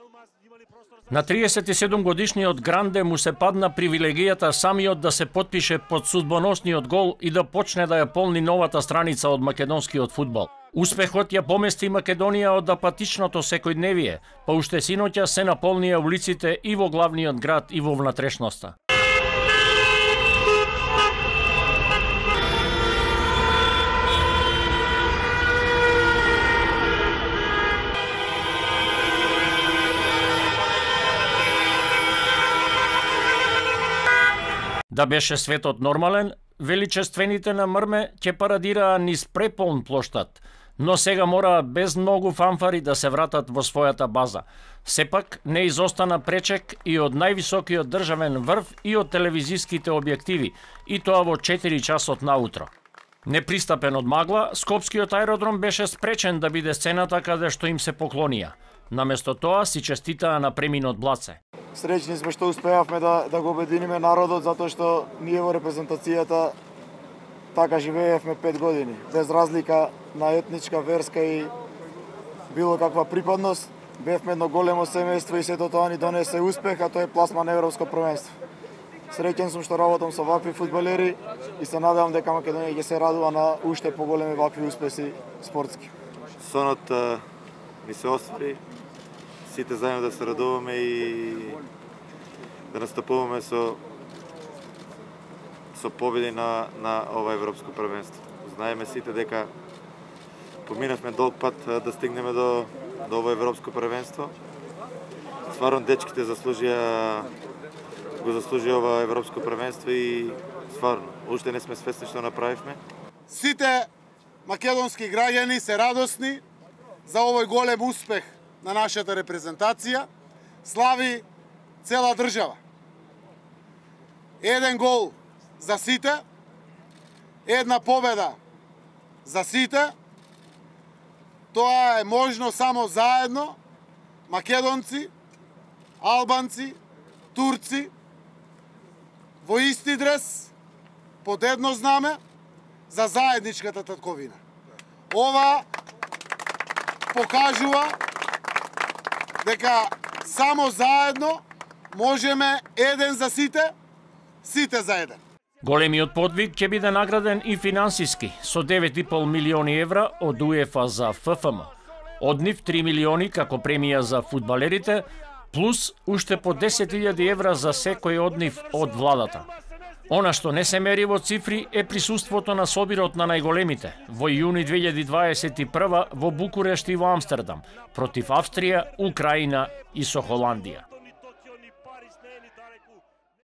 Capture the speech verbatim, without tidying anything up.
На триесет и седум годишниот Гранде му се падна привилегијата самиот да се потпише под судбоносниот гол и да почне да ја полни новата страница од македонскиот фудбал. Успехот ја помести Македонија од апатичното секојдневие, па уште синоќа се наполнија улиците и во главниот град и во внатрешноста. Да беше светот нормален, величествените на Мрме ќе парадираа низ преполн плоштад, но сега мораа без многу фанфари да се вратат во својата база. Сепак не изостана пречек и од највисокиот државен врв и од телевизиските објективи, и тоа во четири часот наутро. Непристапен од магла, Скопскиот аеродром беше спречен да биде сцената каде што им се поклонија. Наместо тоа си честитаа на преминот Блаце. Среќни сме што успеавме да, да го обединиме народот, затоа што ние во репрезентацијата така живеевме пет години, без разлика на етничка, верска и било каква припадност. Бевме едно големо семејство и сето тоа ни донесе успех, а тоа е пласма на Европско првенство. Среќен сум што работам со вакви фудбалери и се надевам дека Македонија ќе се радува на уште поголеми вакви успеси спортски. Сонот ми се оствари, сите заедно да се радуваме и да настапуваме со со победи на на ова европско првенство. Знаеме сите дека поминавме долг пат да стигнеме до до ова европско првенство. Стварно дечките заслужија го заслужија ова европско првенство и стварно уште не сме свесни што направивме. Сите македонски граѓани се радосни за овој голем успех на нашата репрезентација. Слави цела држава. Еден гол за сите, една победа за сите. Тоа е можно само заедно, македонци, албанци, турци, во исти дрес, под едно знаме, за заедничката татковина. Ова покажува дека само заедно можеме еден за сите, сите за еден. Големиот подвиг ќе биде награден и финансиски со девет и пол милиони евра од УЕФА за Ф Ф М. Од нив три милиони како премија за фудбалерите, плюс уште по десет илјади евра за секој од нив од владата. Она што не се мери во цифри е присуството на собирот на најголемите во јуни две илјади дваесет и прва во Букурешт и во Амстердам против Австрија, Украина и со Холандија.